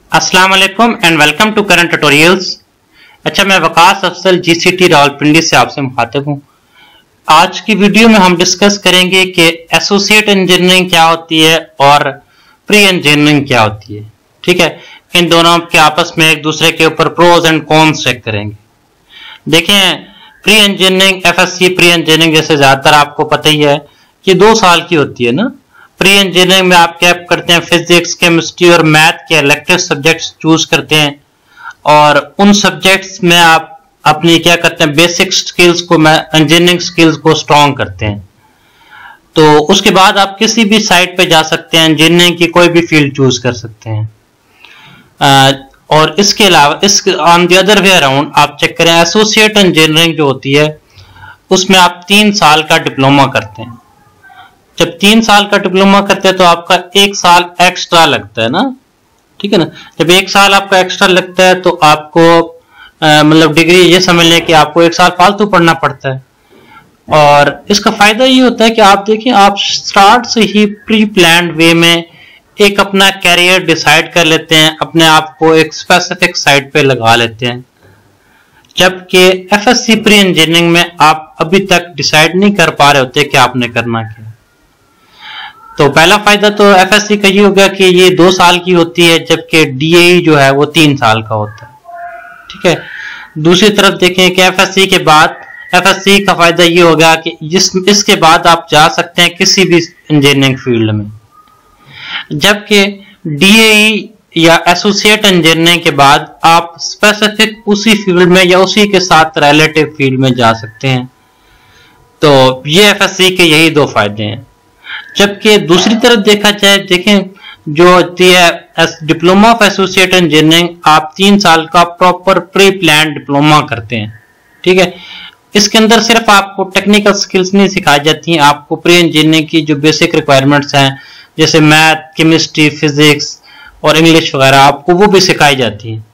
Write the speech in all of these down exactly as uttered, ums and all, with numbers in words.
अस्सलाम वालेकुम and welcome to current tutorials. अच्छा, मैं वकास अफजल जीसीटी रावलपिंडी से आपसे मुखातिब हूँ। आज की वीडियो में हम डिस्कस करेंगे कि एसोसिएट इंजीनियरिंग क्या होती है और प्री इंजीनियरिंग क्या होती है। ठीक है, इन दोनों के आपस में एक दूसरे के ऊपर प्रोज एंड कॉन्स चेक करेंगे। देखें, pre engineering FSc pre engineering जैसे ज्यादातर आपको पता ही है कि दो साल की होती है ना। प्री इंजीनियरिंग में आप क्या करते हैं, फिजिक्स, केमिस्ट्री और मैथ के इलेक्टिव सब्जेक्ट्स चूज करते हैं और उन सब्जेक्ट्स में आप अपनी क्या करते हैं, बेसिक स्किल्स को, इंजीनियरिंग स्किल्स को स्ट्रॉन्ग करते हैं। तो उसके बाद आप किसी भी साइट पे जा सकते हैं, इंजीनियरिंग की कोई भी फील्ड चूज कर सकते हैं। आ, और इसके अलावा इस on the other way around आप चेक करें, एसोसिएट इंजीनियरिंग जो होती है उसमें आप तीन साल का डिप्लोमा करते हैं। जब तीन साल का डिप्लोमा करते हैं तो आपका एक साल एक्स्ट्रा लगता है ना। ठीक है ना, जब एक साल आपका एक्स्ट्रा लगता है तो आपको मतलब डिग्री ये समझ लें कि आपको एक साल फालतू पढ़ना पड़ता है। और इसका फायदा ये होता है कि आप देखिए, आप स्टार्ट से ही प्री प्लान्ड वे में एक अपना कैरियर डिसाइड कर लेते हैं, अपने आप को एक स्पेसिफिक साइट पे लगा लेते हैं। जबकि एफएससी प्री इंजीनियरिंग में आप अभी तक डिसाइड नहीं कर पा रहे होते कि आपने करना क्या। तो पहला फायदा तो एफएससी का ये हो गया कि ये दो साल की होती है, जबकि डीएई जो है वो तीन साल का होता है। ठीक है, दूसरी तरफ देखें कि एफएससी के बाद एफएससी का फायदा ये हो गया कि जिस इसके बाद आप जा सकते हैं किसी भी इंजीनियरिंग फील्ड में, जबकि डीएई या एसोसिएट इंजीनियरिंग के बाद आप स्पेसिफिक उसी फील्ड में या उसी के साथ रिलेटिव फील्ड में जा सकते हैं। तो ये एफएससी के यही दो फायदे हैं। जबकि दूसरी तरफ देखा जाए, देखें जो होती है डिप्लोमा ऑफ एसोसिएट इंजीनियरिंग, आप तीन साल का प्रॉपर प्री प्लान डिप्लोमा करते हैं। ठीक है, इसके अंदर सिर्फ आपको टेक्निकल स्किल्स नहीं सिखाई जाती हैं, आपको प्री इंजीनियरिंग की जो बेसिक रिक्वायरमेंट्स हैं जैसे मैथ, केमिस्ट्री, फिजिक्स और इंग्लिश वगैरह, आपको वो भी सिखाई जाती हैं।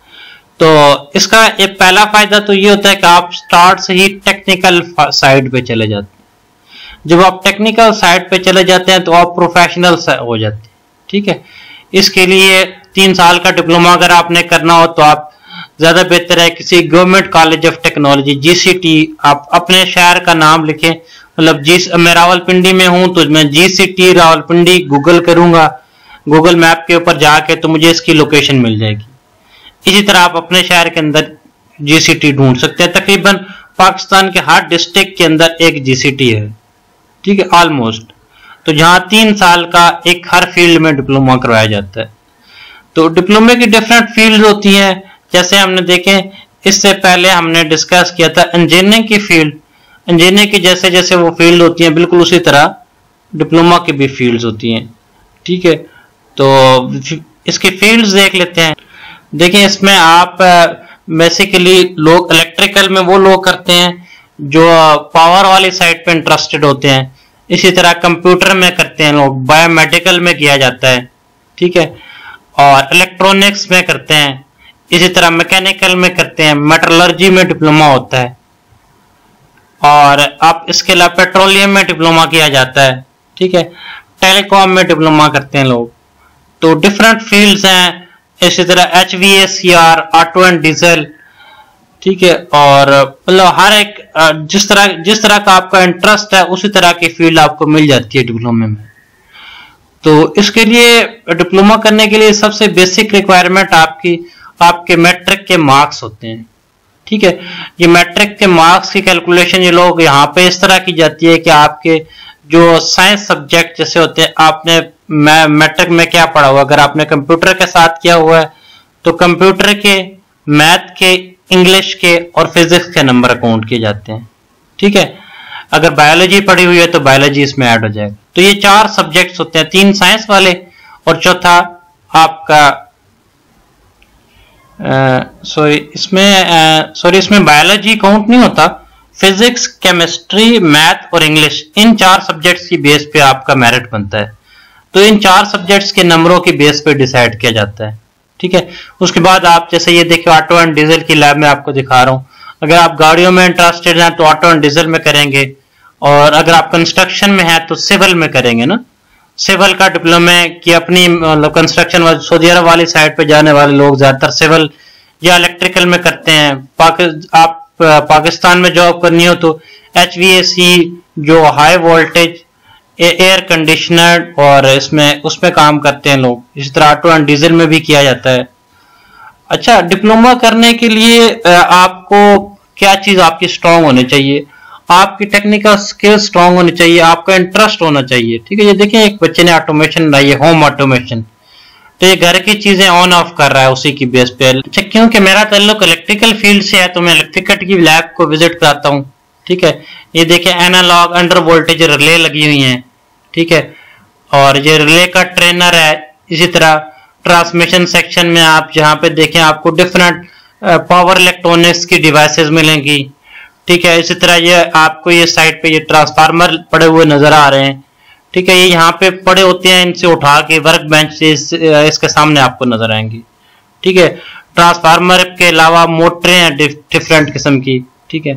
तो इसका एक पहला फायदा तो ये होता है कि आप स्टार्ट से ही टेक्निकल साइड पे चले जाते हैं। जब आप टेक्निकल साइड पे चले जाते हैं तो आप प्रोफेशनल हो जाते हैं। ठीक है, इसके लिए तीन साल का डिप्लोमा अगर आपने करना हो तो आप ज्यादा बेहतर है किसी government college of technology GCT, आप अपने शहर का नाम लिखें। मतलब जी मैं रावलपिंडी में हूं तो मैं जीसीटी रावलपिंडी गूगल करूंगा, गूगल मैप के ऊपर जाके तो मुझे इसकी लोकेशन मिल जाएगी। इसी तरह आप अपने शहर के अंदर जीसीटी ढूंढ सकते हैं। तकरीबन पाकिस्तान के हर डिस्ट्रिक्ट के अंदर एक जीसीटी है। ठीक है, ऑलमोस्ट। तो जहां तीन साल का एक हर फील्ड में डिप्लोमा करवाया जाता है। तो डिप्लोमे की डिफरेंट फील्ड होती हैं, जैसे हमने देखें इससे पहले हमने डिस्कस किया था इंजीनियरिंग की फील्ड। इंजीनियरिंग की जैसे जैसे वो फील्ड होती हैं, बिल्कुल उसी तरह डिप्लोमा की भी फील्ड्स होती हैं। ठीक है, तो इसकी फील्ड्स देख लेते हैं। देखें, इसमें आप बेसिकली लोग इलेक्ट्रिकल में वो लोग करते हैं जो पावर वाली साइड पे इंटरेस्टेड होते हैं। इसी तरह कंप्यूटर में करते हैं लोग, बायोमेडिकल में किया जाता है। ठीक है, और इलेक्ट्रॉनिक्स में करते हैं। इसी तरह मैकेनिकल में करते हैं, मेटलर्जी में डिप्लोमा होता है। और आप इसके अलावा पेट्रोलियम में डिप्लोमा किया जाता है। ठीक है, टेलीकॉम में डिप्लोमा करते हैं लोग। तो डिफरेंट फील्ड्स हैं। इसी तरह H V A C R, auto and diesel. ठीक है, और मतलब हर एक जिस तरह जिस तरह का आपका इंटरेस्ट है उसी तरह की फील्ड आपको मिल जाती है डिप्लोमे में। तो इसके लिए डिप्लोमा करने के लिए सबसे बेसिक रिक्वायरमेंट आपकी आपके मैट्रिक के मार्क्स होते हैं। ठीक है, ये मैट्रिक के मार्क्स की कैलकुलेशन ये लोग यहाँ पे इस तरह की जाती है कि आपके जो साइंस सब्जेक्ट जैसे होते हैं, आपने मैट्रिक में क्या पढ़ा हुआ, अगर आपने कंप्यूटर के साथ किया हुआ है तो कंप्यूटर के, मैथ के, इंग्लिश के और फिजिक्स के नंबर काउंट किए जाते हैं। ठीक है, अगर बायोलॉजी पढ़ी हुई है तो बायोलॉजी इसमें ऐड हो जाएगा। तो ये चार सब्जेक्ट्स होते हैं, तीन साइंस वाले और चौथा आपका सॉरी इसमें सॉरी इसमें बायोलॉजी काउंट नहीं होता। फिजिक्स, केमिस्ट्री, मैथ और इंग्लिश, इन चार सब्जेक्ट्स की बेस पे आपका मेरिट बनता है। तो इन चार सब्जेक्ट्स के नंबरों की बेस पे डिसाइड किया जाता है। ठीक है, उसके बाद आप जैसे ये देखिए ऑटो एंड डीजल की लैब में आपको दिखा रहा हूं। अगर आप गाड़ियों में इंटरेस्टेड हैं तो ऑटो एंड डीजल में करेंगे, और अगर आप कंस्ट्रक्शन में हैं तो सिविल में करेंगे ना। सिविल का डिप्लोमा कि अपनी मतलब कंस्ट्रक्शन सऊदी अरब वाली साइड पे जाने वाले लोग ज्यादातर सिविल या इलेक्ट्रिकल में करते हैं। पाकि, आप पाकिस्तान में जॉब करनी हो तो एच वी ए सी जो हाई वोल्टेज एयर कंडीशनर और इसमें उसमें काम करते हैं लोग। इसी तरह ऑटो एंड डीजल में भी किया जाता है। अच्छा, डिप्लोमा करने के लिए आपको क्या चीज आपकी स्ट्रांग होनी चाहिए? आपकी टेक्निकल स्किल स्ट्रांग होनी चाहिए, आपका इंटरेस्ट होना चाहिए। ठीक है, ये देखिए एक बच्चे ने ऑटोमेशन बनाई है, होम ऑटोमेशन, तो ये घर की चीजें ऑन ऑफ कर रहा है उसी की बेस पे। अच्छा, क्योंकि मेरा ताल्लुक इलेक्ट्रिकल फील्ड से है तो मैं इलेक्ट्रिकल की लैब को विजिट कराता हूँ। ठीक है, ये देखिए एनालॉग अंडर वोल्टेज रिले लगी हुई हैं। ठीक है, और ये रिले का ट्रेनर है। इसी तरह ट्रांसमिशन सेक्शन में आप जहाँ पे देखें आपको डिफरेंट पावर इलेक्ट्रॉनिक्स की डिवाइसेस मिलेंगी। ठीक है, इसी तरह ये आपको ये साइड पे ये ट्रांसफार्मर पड़े हुए नजर आ रहे हैं। ठीक है, ये यहाँ पे पड़े होते हैं, इनसे उठा के वर्क बेंच से इस, इसके सामने आपको नजर आएंगी। ठीक है, ट्रांसफार्मर के अलावा मोटरें हैं डिफरेंट किस्म की। ठीक है,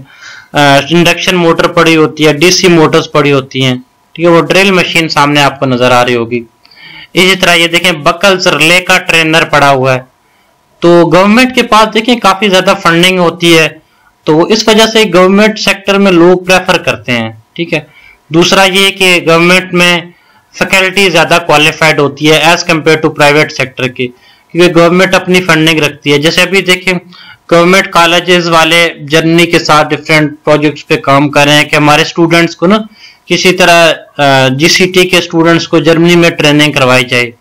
इंडक्शन मोटर पड़ी होती है, डीसी मोटर्स पड़ी होती हैं। ठीक है, वो ड्रिल मशीन सामने आपको नजर आ रही होगी। इसी तरह ये देखें बकल्स रिले का ट्रेनर पड़ा हुआ है। तो गवर्नमेंट के पास देखें काफी ज्यादा फंडिंग होती है, तो इस वजह से गवर्नमेंट सेक्टर में लोग प्रेफर करते हैं। ठीक है, दूसरा ये कि गवर्नमेंट में फैकल्टी ज्यादा क्वालिफाइड होती है as compare to private sector के, क्योंकि गवर्नमेंट अपनी फंडिंग रखती है। जैसे अभी देखें गवर्नमेंट कॉलेजेस वाले जर्मनी के साथ डिफरेंट प्रोजेक्ट्स पे काम कर रहे हैं कि हमारे स्टूडेंट्स को ना किसी तरह जीसीटी के स्टूडेंट्स को जर्मनी में ट्रेनिंग करवाई जाए।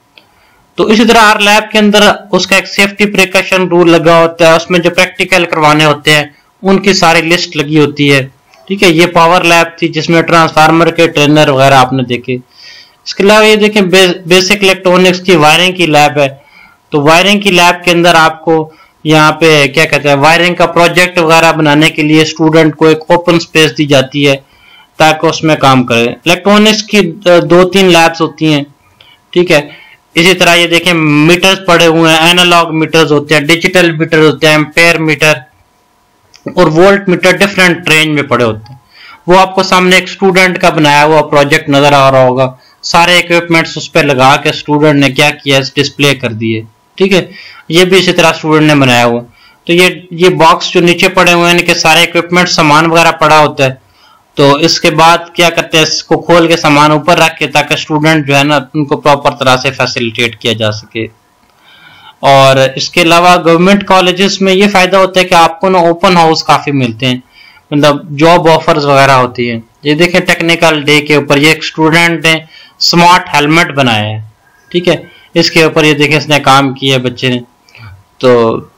तो इसी तरह आर लैब के अंदर उसका एक सेफ्टी प्रिकॉशन रूल लगा होता है, उसमें जो प्रैक्टिकल करवाने होते हैं उनकी सारी लिस्ट लगी होती है। ठीक है, ये पावर लैब थी जिसमें ट्रांसफार्मर के ट्रेनर वगैरह आपने देखे। इसके अलावा ये देखें बे, बेसिक इलेक्ट्रॉनिक्स की वायरिंग की लैब है। तो वायरिंग की लैब के अंदर आपको यहाँ पे क्या कहते हैं वायरिंग का प्रोजेक्ट वगैरह बनाने के लिए स्टूडेंट को एक ओपन स्पेस दी जाती है ताकि उसमें काम करे। इलेक्ट्रॉनिक्स की दो तीन लैब्स होती हैं। ठीक है, इसी तरह ये देखें मीटर्स पड़े हुए हैं, एनालॉग मीटर्स होते हैं, डिजिटल मीटर होते हैं, एम्पेयर मीटर और वोल्ट मीटर डिफरेंट रेंज में पड़े होते हैं। वो आपको सामने एक स्टूडेंट का बनाया हुआ प्रोजेक्ट नजर आ रहा होगा। सारे इक्विपमेंट्स उस पर लगा के स्टूडेंट ने क्या किया, डिस्प्ले कर दिए। ठीक है, ये भी इसी तरह स्टूडेंट ने बनाया हुआ। तो ये ये बॉक्स जो नीचे पड़े हुए हैं कि सारे इक्विपमेंट सामान वगैरह पड़ा होता है। तो इसके बाद क्या करते हैं, इसको खोल के सामान ऊपर रख के ताकि स्टूडेंट जो है ना उनको प्रॉपर तरह से फैसिलिटेट किया जा सके। और इसके अलावा गवर्नमेंट कॉलेजेस में ये फायदा होता है कि आपको ना ओपन हाउस काफी मिलते हैं, मतलब जॉब ऑफर्स वगैरह होती है। ये देखें टेक्निकल डे के ऊपर ये एक स्टूडेंट ने स्मार्ट हेलमेट बनाया है। ठीक है, इसके ऊपर ये देखें इसने काम किया बच्चे ने। तो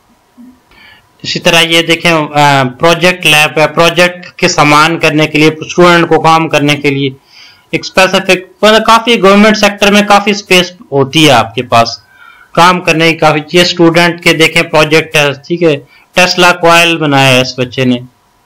इसी तरह ये देखें प्रोजेक्ट लैब है, प्रोजेक्ट के सामान करने के लिए स्टूडेंट को काम करने के लिए एक स्पेसिफिक, मतलब काफी गवर्नमेंट सेक्टर में काफी स्पेस होती है आपके पास काम करने की काफी। ये स्टूडेंट के देखें प्रोजेक्ट है। ठीक है, टेस्ला कॉइल बनाया है इस बच्चे ने।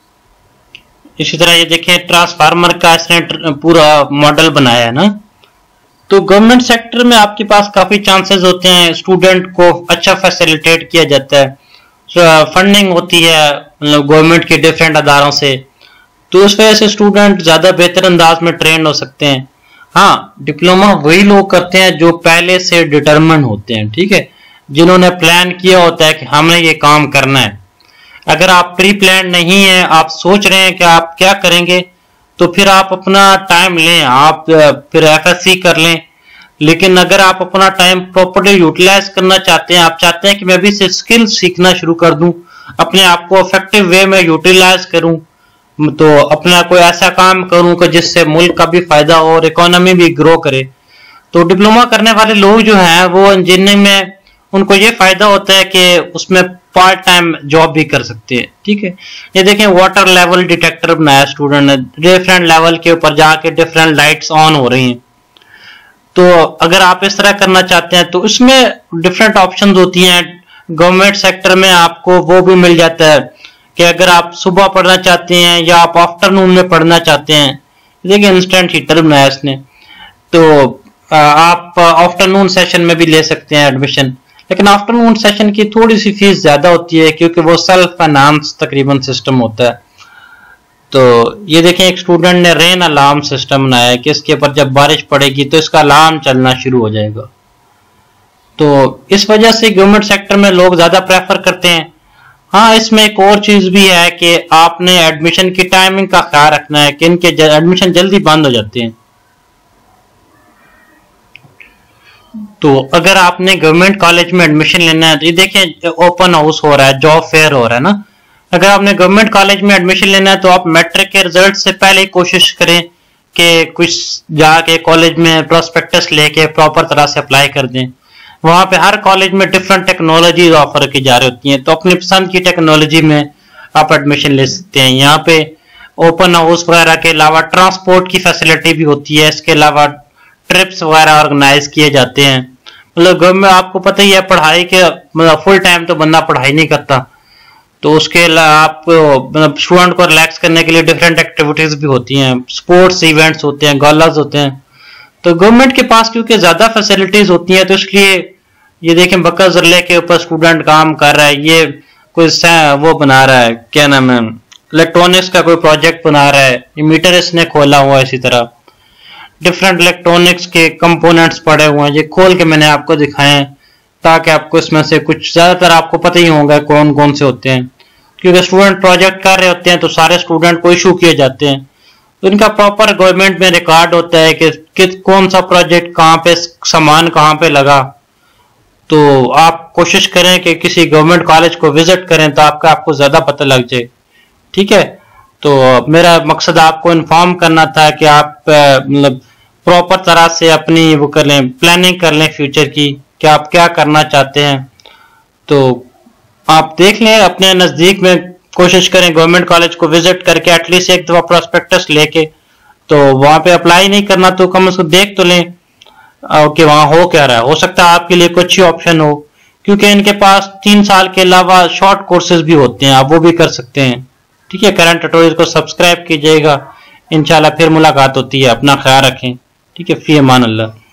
इसी तरह ये देखें ट्रांसफार्मर का इसने पूरा मॉडल बनाया है ना। तो गवर्नमेंट सेक्टर में आपके पास काफी चांसेस होते हैं, स्टूडेंट को अच्छा फैसिलिटेट किया जाता है, फंडिंग होती है मतलब गवर्नमेंट के डिफरेंट अदारों से। तो उस वजह से स्टूडेंट ज्यादा बेहतर अंदाज में ट्रेन हो सकते हैं। हाँ, डिप्लोमा वही लोग करते हैं जो पहले से डिटरमिन होते हैं। ठीक है, जिन्होंने प्लान किया होता है कि हमें ये काम करना है। अगर आप प्री प्लान नहीं है, आप सोच रहे हैं कि आप क्या करेंगे, तो फिर आप अपना टाइम लें, आप फिर एफएससी कर लें। लेकिन अगर आप अपना टाइम प्रॉपर्ली यूटिलाइज करना चाहते हैं, आप चाहते हैं कि मैं भी से स्किल सीखना शुरू कर दूं, अपने आप को इफेक्टिव वे में यूटिलाइज करूं, तो अपना कोई ऐसा काम करूं कि जिससे मुल्क का भी फायदा हो और इकोनॉमी भी ग्रो करे। तो डिप्लोमा करने वाले लोग जो हैं वो इंजीनियरिंग में उनको ये फायदा होता है कि उसमें पार्ट टाइम जॉब भी कर सकते हैं। ठीक है, ये देखें वाटर लेवल डिटेक्टर बनाया स्टूडेंट ने, डिफरेंट लेवल के ऊपर जाके डिफरेंट लाइट्स ऑन हो रही हैं। तो अगर आप इस तरह करना चाहते हैं तो इसमें डिफरेंट ऑप्शंस होती हैं। गवर्नमेंट सेक्टर में आपको वो भी मिल जाता है कि अगर आप सुबह पढ़ना चाहते हैं या आप आफ्टरनून में पढ़ना चाहते हैं। देखिए इंस्टेंट हीटर बनाया इसने, तो आप आफ्टरनून सेशन में भी ले सकते हैं एडमिशन। लेकिन आफ्टरनून सेशन की थोड़ी सी फीस ज्यादा होती है क्योंकि वो सेल्फ फाइनेंस तकरीबन सिस्टम होता है। तो ये देखें एक स्टूडेंट ने रेन अलार्म सिस्टम बनाया है कि इसके ऊपर जब बारिश पड़ेगी तो इसका अलार्म चलना शुरू हो जाएगा। तो इस वजह से गवर्नमेंट सेक्टर में लोग ज्यादा प्रेफर करते हैं। हाँ, इसमें एक और चीज भी है कि आपने एडमिशन की टाइमिंग का ख्याल रखना है कि इनके एडमिशन जल्दी बंद हो जाते हैं। तो अगर आपने गवर्नमेंट कॉलेज में एडमिशन लेना है तो ये देखें ओपन हाउस हो रहा है, जॉब फेयर हो रहा है ना। अगर आपने गवर्नमेंट कॉलेज में एडमिशन लेना है तो आप मैट्रिक के रिजल्ट से पहले ही कोशिश करें कि कुछ जाके कॉलेज में प्रोस्पेक्टस लेके प्रॉपर तरह से अप्लाई कर दें। वहां पे हर कॉलेज में डिफरेंट टेक्नोलॉजी ऑफर की जा रही होती हैं, तो अपनी पसंद की टेक्नोलॉजी में आप एडमिशन ले सकते हैं। यहाँ पे ओपन हाउस वगैरह के अलावा ट्रांसपोर्ट की फैसिलिटी भी होती है, इसके अलावा ट्रिप्स वगैरह ऑर्गेनाइज किए जाते हैं। मतलब गवर्नमेंट, आपको पता ही है पढ़ाई के मतलब फुल टाइम तो बंदा पढ़ाई नहीं करता, तो उसके अलावा आप मतलब स्टूडेंट को रिलैक्स करने के लिए डिफरेंट एक्टिविटीज भी होती हैं, स्पोर्ट्स इवेंट्स होते हैं, गालाज होते हैं। तो गवर्नमेंट के पास क्योंकि ज्यादा फैसिलिटीज होती हैं तो इसलिए ये देखें बक्का जरले के ऊपर स्टूडेंट काम कर रहा है, ये कोई वो बना रहा है, क्या नाम है, इलेक्ट्रॉनिक्स का कोई प्रोजेक्ट बना रहा है, ये मीटर इसने खोला हुआ है। इसी तरह डिफरेंट इलेक्ट्रॉनिक्स के कंपोनेंट्स पड़े हुए हैं, ये खोल के मैंने आपको दिखाए ताकि आपको इसमें से कुछ ज्यादातर आपको पता ही होगा कौन कौन से होते हैं। क्योंकि स्टूडेंट प्रोजेक्ट कर रहे होते हैं तो सारे स्टूडेंट को इशू किए जाते हैं, तो इनका प्रॉपर गवर्नमेंट में रिकॉर्ड होता है कि, कि कौन सा प्रोजेक्ट कहाँ पे, सामान कहाँ पे लगा। तो आप कोशिश करें कि किसी गवर्नमेंट कॉलेज को विजिट करें तो आपका आपको ज्यादा पता लग जाए। ठीक है, तो मेरा मकसद आपको इन्फॉर्म करना था कि आप मतलब प्रॉपर तरह से अपनी वो कर लें, प्लानिंग कर लें फ्यूचर की कि आप क्या करना चाहते हैं। तो आप देख लें अपने नजदीक में, कोशिश करें गवर्नमेंट कॉलेज को विजिट करके एटलीस्ट एक दफा प्रोस्पेक्टस लेके, तो वहां पे अप्लाई नहीं करना तो कम से कम देख तो लें कि वहां हो क्या रहा है। हो सकता है आपके लिए कोई अच्छी ऑप्शन हो, क्योंकि इनके पास तीन साल के अलावा शॉर्ट कोर्सेज भी होते हैं, आप वो भी कर सकते हैं। ठीक है, करंट ट्यूटोरियल को सब्सक्राइब कीजिएगा। इंशाल्लाह फिर मुलाकात होती है, अपना ख्याल रखें। ठीक है, फी अमान अल्लाह।